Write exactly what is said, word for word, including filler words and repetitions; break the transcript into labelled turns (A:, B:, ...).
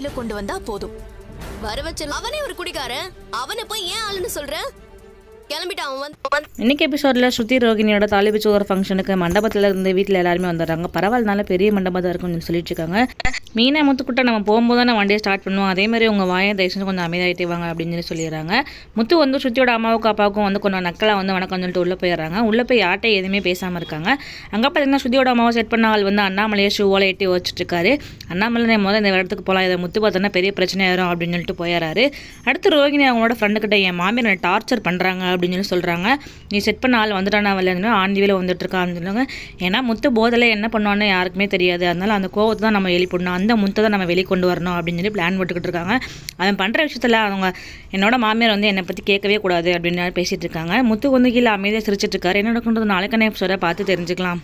A: வெளியில கொண்டு வந்தா போதும்.
B: வர வச்ச அவனே ஒரு குடிகாரன், அவனை போய் ஏன் ஆளுன்னு சொல்ற? கிளம்பிட்டான் அவன்.
C: இன்னைக்கு எபிசோடில் ஸ்ருதி ரோகிணியோட தாலிபிச்சு ஒரு ஃபங்க்ஷனுக்கு மண்டபத்தில் இருந்து வீட்டில் எல்லாருமே வந்துடுறாங்க. பரவாயில்லனால பெரிய மண்டபம் தான் இருக்கும்னு சொல்லிட்டு இருக்காங்க. மீனா முத்துக்கிட்ட நம்ம போகும்போது தான் வண்டியை ஸ்டார்ட் பண்ணுவோம், அதே மாதிரி உங்கள் வாயை தயவுசெஞ்சு கொஞ்சம் அமைதியாகிட்டே வாங்க அப்படின்னு சொல்லி சொல்லிடுறாங்க. முத்து வந்து ஸ்ருதியோட அம்மாவுக்கும் அப்பாவுக்கும் வந்து கொஞ்சம் நக்கலாக வந்து வணக்கம் சொல்லிட்டு உள்ளே போயிடுறாங்க. உள்ளே போய் யார்ட்டே எதுவுமே பேசாமல் இருக்காங்க. அங்கே பார்த்தீங்கன்னா ஸ்ருதியோட அம்மாவை செட் பண்ண ஆள் வந்து அண்ணாமலையை ஷூவோல எட்டி வச்சுட்டு இருக்காரு. அண்ணாமலை முதல்ல இந்த இடத்துக்கு போகலாம், இதை முத்து பார்த்தோன்னா பெரிய பிரச்சனை ஆயிரும் அப்படின்னு சொல்லிட்டு போயிடறாரு. அடுத்து ரோகிணி அவங்களோட ஃப்ரெண்டுக்கிட்ட என் மாமியார் டார்ச்சர் பண்ணுறாங்க அப்படின்னு சொல்லி சொல்கிறாங்க. நீ செட் பண்ண ஆள் வந்துட்டானா வரலன்னு ஆண்டியில் வந்துட்டு இருக்கான்னு சொல்லுவாங்க. ஏன்னா முத்து போதில் என்ன பண்ணுவான்னு யாருக்குமே தெரியாது, அதனால அந்த கோவத்தை தான் நம்ம வெளிப்படணும், அந்த முத்தை தான் நம்ம வெளிக்கொண்டு வரணும் அப்படின்னு சொல்லி பிளான் போட்டுக்கிட்டு இருக்காங்க. அவன் பண்ணுற விஷயத்தில் அவங்க என்னோட மாமியார் வந்து என்னை பற்றி கேட்கவே கூடாது அப்படின்னு பேசிகிட்டு இருக்காங்க. முத்து வந்து கீழே அமைதியாக சிரிச்சிட்டு இருக்காரு. என்ன நடக்குன்றது நாளைக்கான எபிசோட பார்த்து தெரிஞ்சுக்கலாம்.